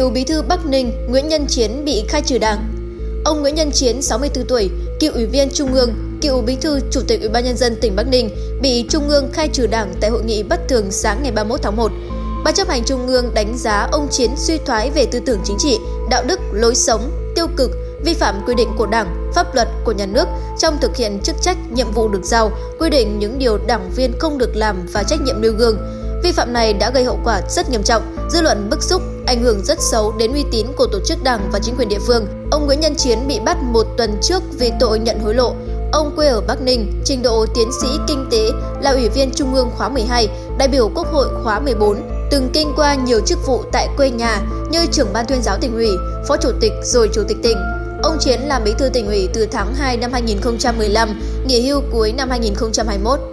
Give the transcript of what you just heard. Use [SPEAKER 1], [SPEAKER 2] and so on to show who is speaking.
[SPEAKER 1] Cựu Bí thư Bắc Ninh Nguyễn Nhân Chiến bị khai trừ Đảng. Ông Nguyễn Nhân Chiến, 64 tuổi, cựu Ủy viên Trung ương, cựu Bí thư Chủ tịch Ủy ban Nhân dân tỉnh Bắc Ninh bị Trung ương khai trừ Đảng tại hội nghị bất thường sáng ngày 31 tháng 1. Ban chấp hành Trung ương đánh giá ông Chiến suy thoái về tư tưởng chính trị, đạo đức, lối sống, tiêu cực, vi phạm quy định của Đảng, pháp luật của nhà nước trong thực hiện chức trách, nhiệm vụ được giao, quy định những điều đảng viên không được làm và trách nhiệm nêu gương. Vi phạm này đã gây hậu quả rất nghiêm trọng, dư luận bức xúc, ảnh hưởng rất xấu đến uy tín của tổ chức Đảng và chính quyền địa phương. Ông Nguyễn Nhân Chiến bị bắt một tuần trước vì tội nhận hối lộ. Ông quê ở Bắc Ninh, trình độ tiến sĩ kinh tế, là Ủy viên Trung ương khóa 12, đại biểu Quốc hội khóa 14, từng kinh qua nhiều chức vụ tại quê nhà như trưởng ban tuyên giáo tỉnh ủy, phó chủ tịch rồi chủ tịch tỉnh. Ông Chiến làm bí thư tỉnh ủy từ tháng 2 năm 2015, nghỉ hưu cuối năm 2021.